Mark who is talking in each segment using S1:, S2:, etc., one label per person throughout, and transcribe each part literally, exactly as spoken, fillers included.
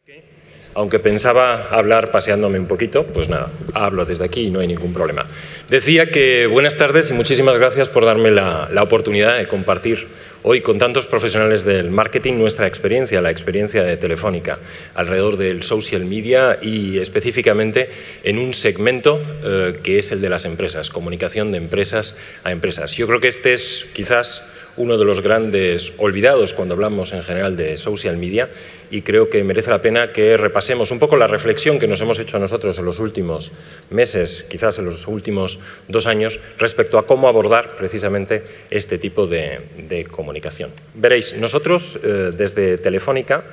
S1: Aunque pensaba hablar paseándome un poquito, pues nada, hablo desde aquí y no hay ningún problema. Decía que buenas tardes y muchísimas gracias por darme la, la oportunidad de compartir hoy con tantos profesionales del marketing nuestra experiencia, la experiencia de Telefónica, alrededor del social media y específicamente en un segmento eh, que es el de las empresas, comunicación de empresas a empresas. Yo creo que este es quizás uno de los grandes olvidados cuando hablamos en general de social media y creo que merece la pena que repasemos un poco la reflexión que nos hemos hecho nosotros en los últimos meses, quizás en los últimos dos años, respecto a cómo abordar precisamente este tipo de, de comunicación. Veréis, nosotros eh, desde Telefónica,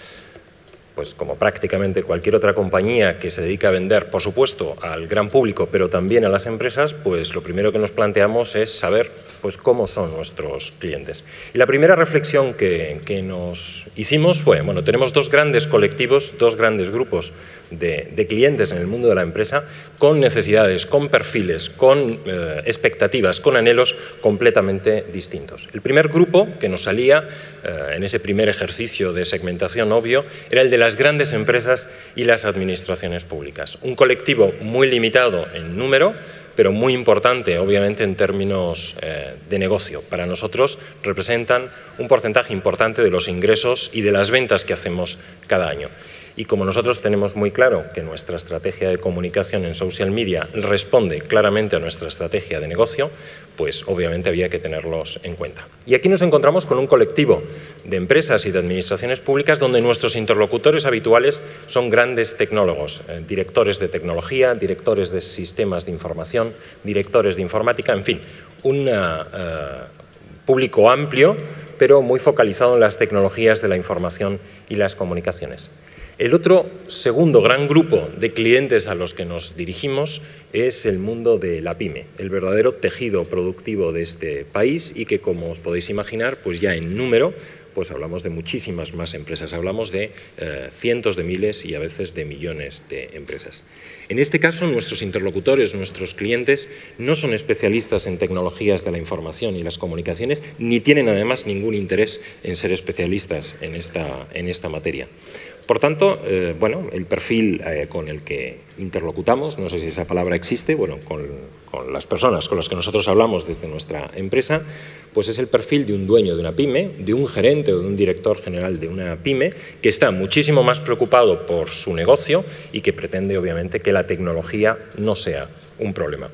S1: pues como prácticamente cualquier otra compañía que se dedica a vender, por supuesto, al gran público, pero también a las empresas, pues lo primero que nos planteamos es saber pues, cómo son nuestros clientes. Y la primera reflexión que, que nos hicimos fue, bueno, tenemos dos grandes colectivos, dos grandes grupos de, de clientes en el mundo de la empresa con necesidades, con perfiles, con eh, expectativas, con anhelos completamente distintos. El primer grupo que nos salía eh, en ese primer ejercicio de segmentación obvio era el de las grandes empresas y las administraciones públicas. Un colectivo muy limitado en número, pero muy importante, obviamente, en términos eh, de negocio. Para nosotros representan un porcentaje importante de los ingresos y de las ventas que hacemos cada año. Y como nosotros tenemos muy claro que nuestra estrategia de comunicación en social media responde claramente a nuestra estrategia de negocio, pues obviamente había que tenerlos en cuenta. Y aquí nos encontramos con un colectivo de empresas y de administraciones públicas donde nuestros interlocutores habituales son grandes tecnólogos, eh, directores de tecnología, directores de sistemas de información, directores de informática, en fin, un uh, público amplio, pero muy focalizado en las tecnologías de la información y las comunicaciones. El otro segundo gran grupo de clientes a los que nos dirigimos es el mundo de la pyme, el verdadero tejido productivo de este país y que, como os podéis imaginar, pues ya en número, pues hablamos de muchísimas más empresas, hablamos de eh, cientos de miles y a veces de millones de empresas. En este caso, nuestros interlocutores, nuestros clientes, no son especialistas en tecnologías de la información y las comunicaciones, ni tienen además ningún interés en ser especialistas en esta, en esta materia. Por tanto, eh, bueno, el perfil eh, con el que interlocutamos, no sé si esa palabra existe, bueno, con, con las personas con las que nosotros hablamos desde nuestra empresa, pues es el perfil de un dueño de una pyme, de un gerente o de un director general de una pyme que está muchísimo más preocupado por su negocio y que pretende, obviamente, que la tecnología no sea un problema.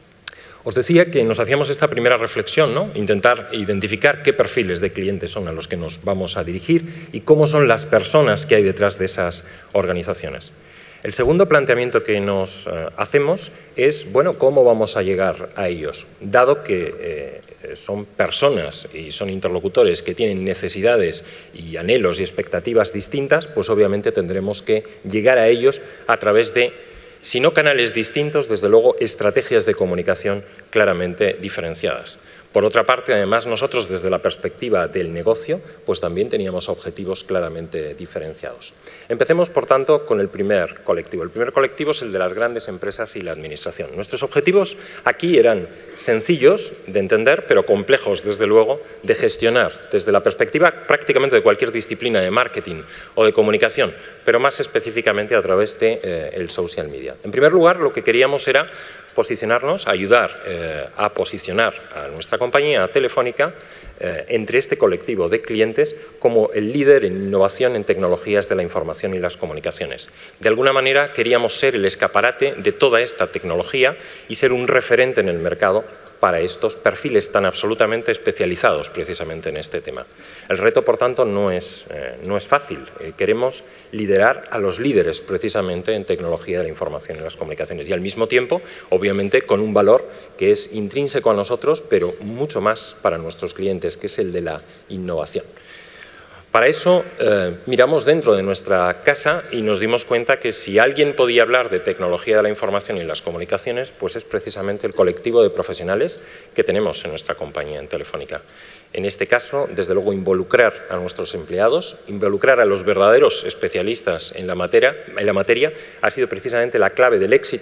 S1: Os decía que nos hacíamos esta primera reflexión, ¿no? Intentar identificar qué perfiles de clientes son a los que nos vamos a dirigir y cómo son las personas que hay detrás de esas organizaciones. El segundo planteamiento que nos eh, hacemos es, bueno, ¿cómo vamos a llegar a ellos? Dado que eh, son personas y son interlocutores que tienen necesidades y anhelos y expectativas distintas, pues obviamente tendremos que llegar a ellos a través de, si no canales distintos, desde luego estrategias de comunicación claramente diferenciadas. Por otra parte, además, nosotros desde la perspectiva del negocio, pues también teníamos objetivos claramente diferenciados. Empecemos, por tanto, con el primer colectivo. El primer colectivo es el de las grandes empresas y la administración. Nuestros objetivos aquí eran sencillos de entender, pero complejos, desde luego, de gestionar desde la perspectiva prácticamente de cualquier disciplina de marketing o de comunicación, pero más específicamente a través de eh, el social media. En primer lugar, lo que queríamos era posicionarnos, ayudar eh, a posicionar a nuestra compañía Telefónica eh, entre este colectivo de clientes como el líder en innovación en tecnologías de la información y las comunicaciones. De alguna manera queríamos ser el escaparate de toda esta tecnología y ser un referente en el mercado para estos perfiles tan absolutamente especializados precisamente en este tema. El reto, por tanto, no es, eh, no es fácil. Eh, queremos liderar a los líderes precisamente en tecnología de la información y las comunicaciones y al mismo tiempo, obviamente, con un valor que es intrínseco a nosotros, pero mucho más para nuestros clientes, que es el de la innovación. Para eso eh, miramos dentro de nuestra casa y nos dimos cuenta que si alguien podía hablar de tecnología de la información y las comunicaciones, pues es precisamente el colectivo de profesionales que tenemos en nuestra compañía en Telefónica. En este caso, desde luego, involucrar a nuestros empleados, involucrar a los verdaderos especialistas en la materia, en la materia ha sido precisamente la clave del éxito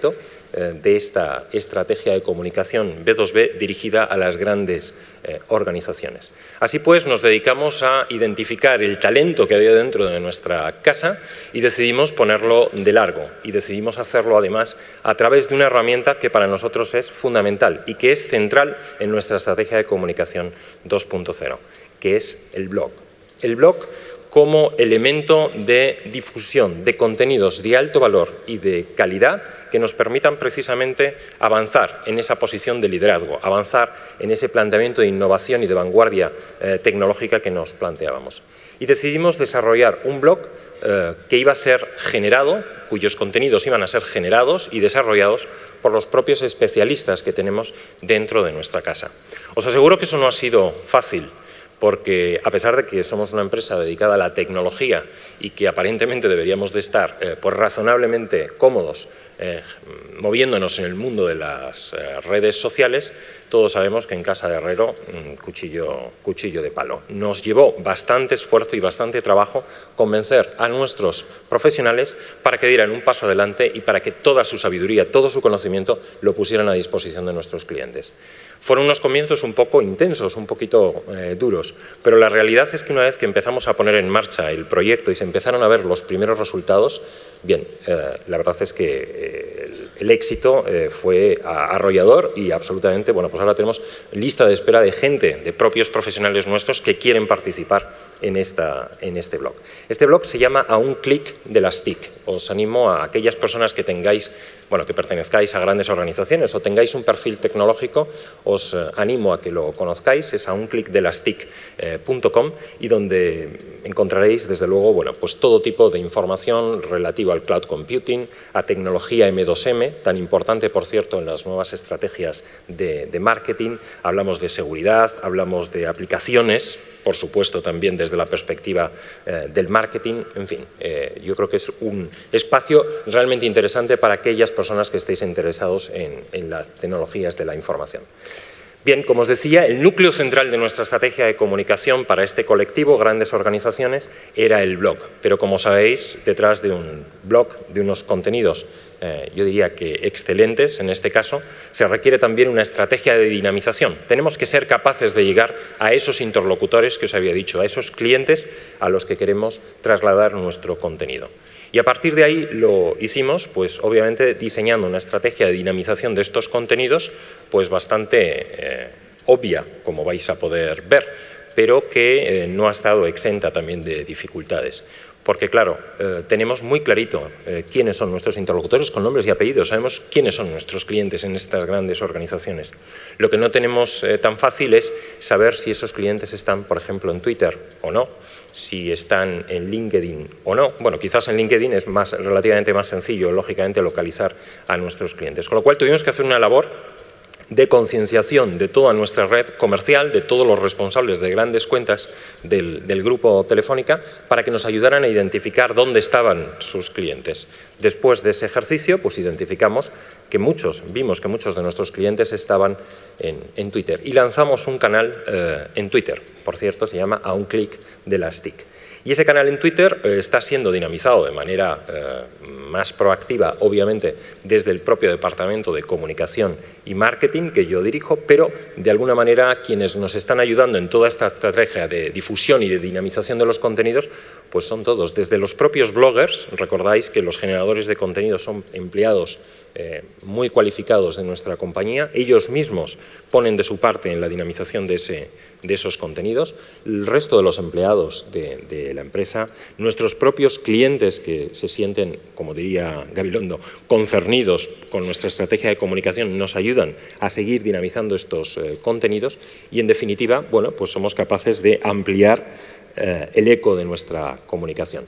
S1: eh, de esta estrategia de comunicación B dos B dirigida a las grandes eh, organizaciones. Así pues, nos dedicamos a identificar el talento que había dentro de nuestra casa y decidimos ponerlo de largo y decidimos hacerlo además a través de una herramienta que para nosotros es fundamental y que es central en nuestra estrategia de comunicación dos punto cero, que es el blog. El blog como elemento de difusión de contenidos de alto valor y de calidad que nos permitan precisamente avanzar en esa posición de liderazgo, avanzar en ese planteamiento de innovación y de vanguardia eh, tecnológica que nos planteábamos. Y decidimos desarrollar un blog eh, que iba a ser generado, cuyos contenidos iban a ser generados y desarrollados por los propios especialistas que tenemos dentro de nuestra casa. Os aseguro que eso no ha sido fácil, porque a pesar de que somos una empresa dedicada a la tecnología y que aparentemente deberíamos de estar eh, pues razonablemente cómodos eh, moviéndonos en el mundo de las eh, redes sociales, todos sabemos que en casa de herrero, cuchillo, cuchillo de palo. Nos llevó bastante esfuerzo y bastante trabajo convencer a nuestros profesionales para que dieran un paso adelante y para que toda su sabiduría, todo su conocimiento lo pusieran a disposición de nuestros clientes. Fueron unos comienzos un poco intensos, un poquito eh, duros, pero la realidad es que una vez que empezamos a poner en marcha el proyecto y se empezaron a ver los primeros resultados, bien, eh, la verdad es que eh, el, el éxito eh, fue arrollador y absolutamente, bueno, pues ahora tenemos lista de espera de gente, de propios profesionales nuestros que quieren participar en, esta, en este blog. Este blog se llama A un clic de las T I C. Os animo a aquellas personas que tengáis, bueno, que pertenezcáis a grandes organizaciones o tengáis un perfil tecnológico, os eh, animo a que lo conozcáis, es a un clic de las T I C punto com y donde encontraréis, desde luego, bueno, pues todo tipo de información relativa al cloud computing, a tecnología eme dos eme, tan importante, por cierto, en las nuevas estrategias de, de marketing. Hablamos de seguridad, hablamos de aplicaciones, por supuesto también desde la perspectiva eh, del marketing. En fin, eh, yo creo que es un espacio realmente interesante para aquellas personas que estéis interesados en, en las tecnologías de la información. Bien, como os decía, el núcleo central de nuestra estrategia de comunicación para este colectivo, grandes organizaciones, era el blog. Pero como sabéis, detrás de un blog, de unos contenidos, eh, yo diría que excelentes en este caso, se requiere también una estrategia de dinamización. Tenemos que ser capaces de llegar a esos interlocutores que os había dicho, a esos clientes a los que queremos trasladar nuestro contenido. Y a partir de ahí lo hicimos, pues obviamente diseñando una estrategia de dinamización de estos contenidos, pues bastante eh, obvia, como vais a poder ver, pero que eh, no ha estado exenta también de dificultades. Porque, claro, eh, tenemos muy clarito eh, quiénes son nuestros interlocutores con nombres y apellidos, sabemos quiénes son nuestros clientes en estas grandes organizaciones. Lo que no tenemos eh, tan fácil es saber si esos clientes están, por ejemplo, en Twitter o no, si están en LinkedIn o no. Bueno, quizás en LinkedIn es más, relativamente más sencillo, lógicamente, localizar a nuestros clientes. Con lo cual tuvimos que hacer una labor de concienciación de toda nuestra red comercial, de todos los responsables de grandes cuentas del, del grupo Telefónica, para que nos ayudaran a identificar dónde estaban sus clientes. Después de ese ejercicio, pues identificamos que muchos, vimos que muchos de nuestros clientes estaban en, en Twitter y lanzamos un canal eh, en Twitter, por cierto, se llama A un clic de las T I C. Y ese canal en Twitter eh, está siendo dinamizado de manera eh, más proactiva, obviamente, desde el propio Departamento de Comunicación y Marketing que yo dirijo, pero de alguna manera quienes nos están ayudando en toda esta estrategia de difusión y de dinamización de los contenidos, pues son todos, desde los propios bloggers. Recordáis que los generadores de contenidos son empleados eh, muy cualificados de nuestra compañía, ellos mismos ponen de su parte en la dinamización de, ese, de esos contenidos, el resto de los empleados de, de la empresa, nuestros propios clientes que se sienten, como diría Gabilondo, concernidos con nuestra estrategia de comunicación, nos ayudan a seguir dinamizando estos eh, contenidos y, en definitiva, bueno, pues somos capaces de ampliar eh, el eco de nuestra comunicación.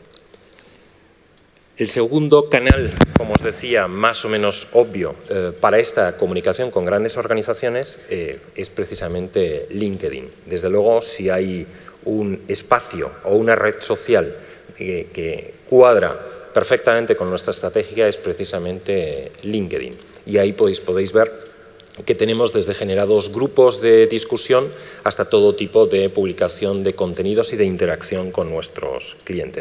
S1: El segundo canal, como os decía, más o menos obvio eh, para esta comunicación con grandes organizaciones eh, es precisamente LinkedIn. Desde luego, si hay un espacio o una red social que, que cuadra perfectamente con nuestra estrategia es precisamente LinkedIn. Y ahí podéis, podéis ver que tenemos desde generados grupos de discusión hasta todo tipo de publicación de contenidos y de interacción con nuestros clientes.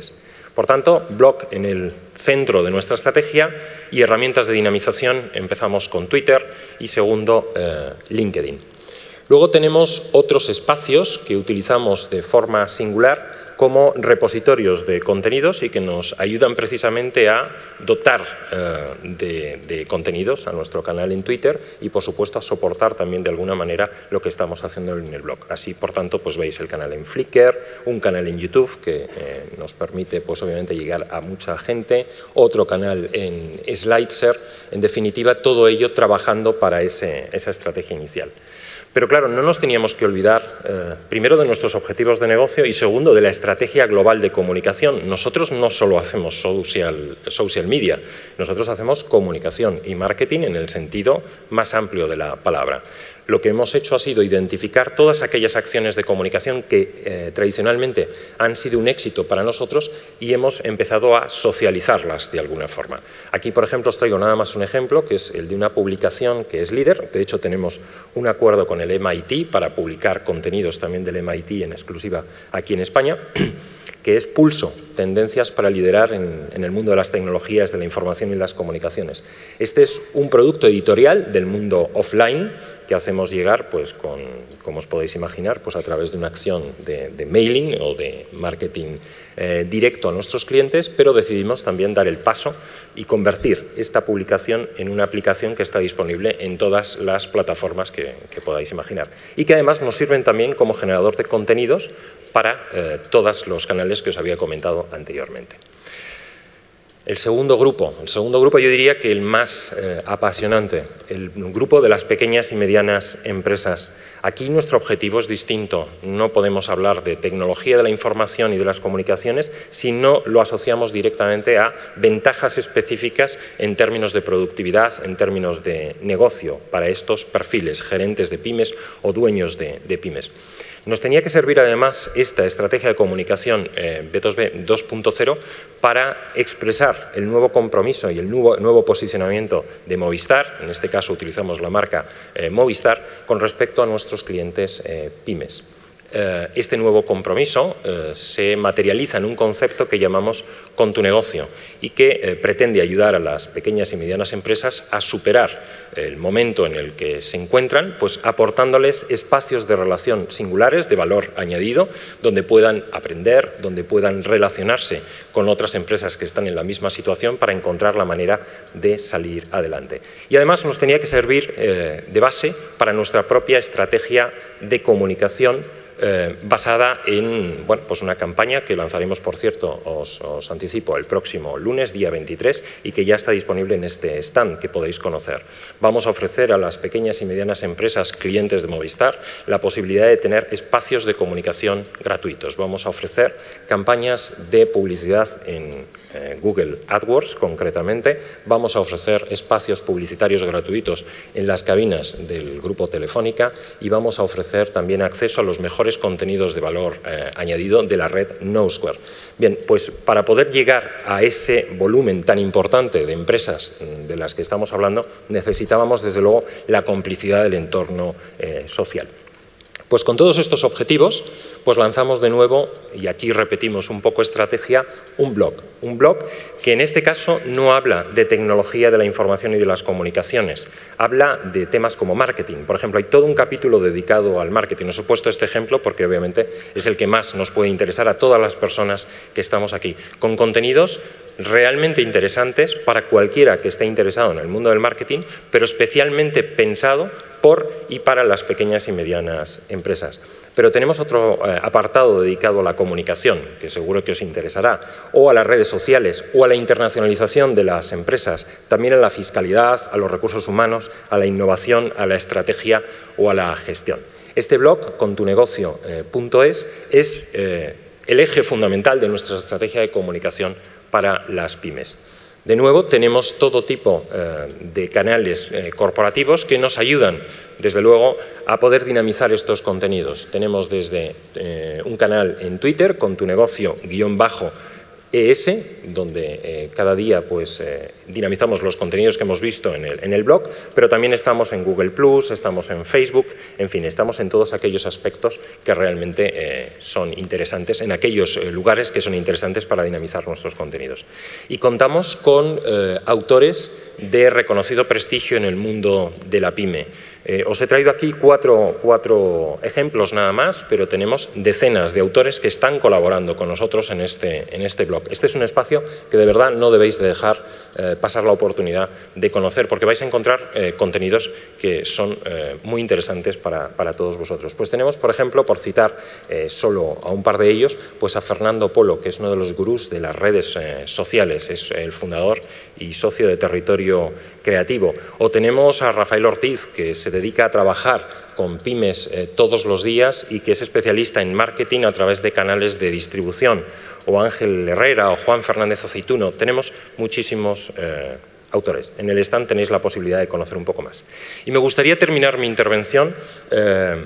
S1: Por tanto, blog en el centro de nuestra estrategia y herramientas de dinamización. Empezamos con Twitter y segundo, eh, LinkedIn. Luego tenemos otros espacios que utilizamos de forma singular como repositorios de contenidos y que nos ayudan precisamente a dotar eh, de, de contenidos a nuestro canal en Twitter y, por supuesto, a soportar también de alguna manera lo que estamos haciendo en el blog. Así, por tanto, pues veis el canal en Flickr, un canal en YouTube que eh, nos permite, pues obviamente, llegar a mucha gente, otro canal en Slideser, en definitiva, todo ello trabajando para ese, esa estrategia inicial. Pero claro, no nos teníamos que olvidar, eh, primero, de nuestros objetivos de negocio y segundo, de la estrategia global de comunicación. Nosotros no solo hacemos social, social media, nosotros hacemos comunicación y marketing en el sentido más amplio de la palabra. Lo que hemos hecho ha sido identificar todas aquellas acciones de comunicación que eh, tradicionalmente han sido un éxito para nosotros y hemos empezado a socializarlas de alguna forma. Aquí, por ejemplo, os traigo nada más un ejemplo, que es el de una publicación que es líder. De hecho, tenemos un acuerdo con el M I T para publicar contenidos también del M I T en exclusiva aquí en España, que es Pulso, tendencias para liderar en, en el mundo de las tecnologías, de la información y las comunicaciones. Este es un producto editorial del mundo offline que hacemos llegar, pues, con, como os podéis imaginar, pues a través de una acción de, de mailing o de marketing eh, directo a nuestros clientes, pero decidimos también dar el paso y convertir esta publicación en una aplicación que está disponible en todas las plataformas que, que podáis imaginar y que además nos sirven también como generador de contenidos para eh, todos los canales que os había comentado anteriormente. El segundo grupo, el segundo grupo yo diría que el más eh, apasionante, el grupo de las pequeñas y medianas empresas. Aquí nuestro objetivo es distinto. No podemos hablar de tecnología de la información y de las comunicaciones si no lo asociamos directamente a ventajas específicas en términos de productividad, en términos de negocio para estos perfiles, gerentes de pymes o dueños de, de pymes. Nos tenía que servir además esta estrategia de comunicación eh, B dos B dos punto cero para expresar el nuevo compromiso y el nuevo, nuevo posicionamiento de Movistar, en este caso utilizamos la marca eh, Movistar, con respecto a nuestros clientes eh, pymes. Eh, este nuevo compromiso eh, se materializa en un concepto que llamamos Con tu negocio y que eh, pretende ayudar a las pequeñas y medianas empresas a superar el momento en el que se encuentran, pues aportándoles espacios de relación singulares, de valor añadido, donde puedan aprender, donde puedan relacionarse con otras empresas que están en la misma situación para encontrar la manera de salir adelante. Y además nos tenía que servir eh, de base para nuestra propia estrategia de comunicación Eh, basada en bueno, pues una campaña que lanzaremos, por cierto, os, os anticipo, el próximo lunes, día veintitrés, y que ya está disponible en este stand que podéis conocer. Vamos a ofrecer a las pequeñas y medianas empresas clientes de Movistar la posibilidad de tener espacios de comunicación gratuitos. Vamos a ofrecer campañas de publicidad en eh, Google AdWords, concretamente. Vamos a ofrecer espacios publicitarios gratuitos en las cabinas del Grupo Telefónica y vamos a ofrecer también acceso a los mejores contenidos de valor eh, añadido de la red Knowsquare. Bien, pues para poder llegar a ese volumen tan importante de empresas de las que estamos hablando, necesitábamos desde luego la complicidad del entorno eh, social. Pues con todos estos objetivos, pues lanzamos de nuevo, y aquí repetimos un poco estrategia, un blog. Un blog que en este caso no habla de tecnología de la información y de las comunicaciones, habla de temas como marketing. Por ejemplo, hay todo un capítulo dedicado al marketing. Os he puesto este ejemplo porque obviamente es el que más nos puede interesar a todas las personas que estamos aquí, con contenidos realmente interesantes para cualquiera que esté interesado en el mundo del marketing, pero especialmente pensado por y para las pequeñas y medianas empresas. Pero tenemos otro eh, apartado dedicado a la comunicación, que seguro que os interesará, o a las redes sociales, o a la internacionalización de las empresas, también a la fiscalidad, a los recursos humanos, a la innovación, a la estrategia o a la gestión. Este blog, con tu negocio punto es, es eh, el eje fundamental de nuestra estrategia de comunicación para las pymes. De nuevo, tenemos todo tipo eh, de canales eh, corporativos que nos ayudan, desde luego, a poder dinamizar estos contenidos. Tenemos desde eh, un canal en Twitter, con tu negocio guión bajo E S, donde eh, cada día pues, eh, dinamizamos los contenidos que hemos visto en el, en el blog, pero también estamos en Google plus, estamos en Facebook, en fin, estamos en todos aquellos aspectos que realmente eh, son interesantes, en aquellos eh, lugares que son interesantes para dinamizar nuestros contenidos. Y contamos con eh, autores de reconocido prestigio en el mundo de la pyme. Eh, os he traído aquí cuatro, cuatro ejemplos nada más, pero tenemos decenas de autores que están colaborando con nosotros en este, en este blog. Este es un espacio que de verdad no debéis de dejar eh, pasar la oportunidad de conocer, porque vais a encontrar eh, contenidos que son eh, muy interesantes para, para todos vosotros. Pues tenemos, por ejemplo, por citar eh, solo a un par de ellos, pues a Fernando Polo, que es uno de los gurús de las redes eh, sociales, es el fundador y socio de Territorio Creativo. O tenemos a Rafael Ortiz, que se dedica a trabajar con pymes eh, todos los días y que es especialista en marketing a través de canales de distribución. O Ángel Herrera o Juan Fernández Aceituno. Tenemos muchísimos eh, autores. En el stand tenéis la posibilidad de conocer un poco más. Y me gustaría terminar mi intervención eh,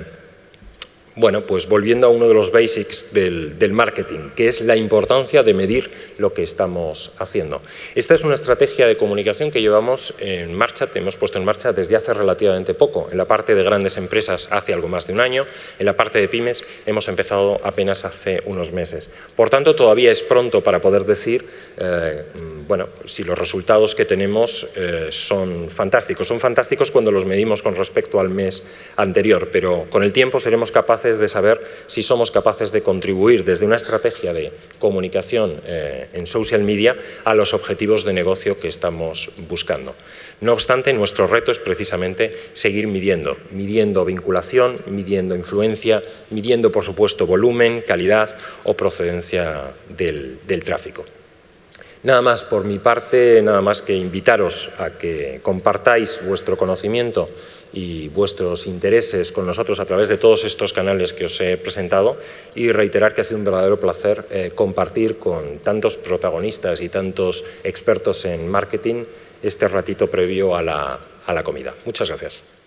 S1: Bueno, pues volviendo a uno de los basics del, del marketing, que es la importancia de medir lo que estamos haciendo. Esta es una estrategia de comunicación que llevamos en marcha, que hemos puesto en marcha desde hace relativamente poco. En la parte de grandes empresas hace algo más de un año, en la parte de pymes hemos empezado apenas hace unos meses. Por tanto, todavía es pronto para poder decir eh, bueno, si los resultados que tenemos eh, son fantásticos. Son fantásticos cuando los medimos con respecto al mes anterior, pero con el tiempo seremos capaces de saber si somos capaces de contribuir desde una estrategia de comunicación eh, en social media a los objetivos de negocio que estamos buscando. No obstante, nuestro reto es precisamente seguir midiendo, midiendo vinculación, midiendo influencia, midiendo, por supuesto, volumen, calidad o procedencia del, del tráfico. Nada más por mi parte, nada más que invitaros a que compartáis vuestro conocimiento y vuestros intereses con nosotros a través de todos estos canales que os he presentado y reiterar que ha sido un verdadero placer eh, compartir con tantos protagonistas y tantos expertos en marketing este ratito previo a la, a la comida. Muchas gracias.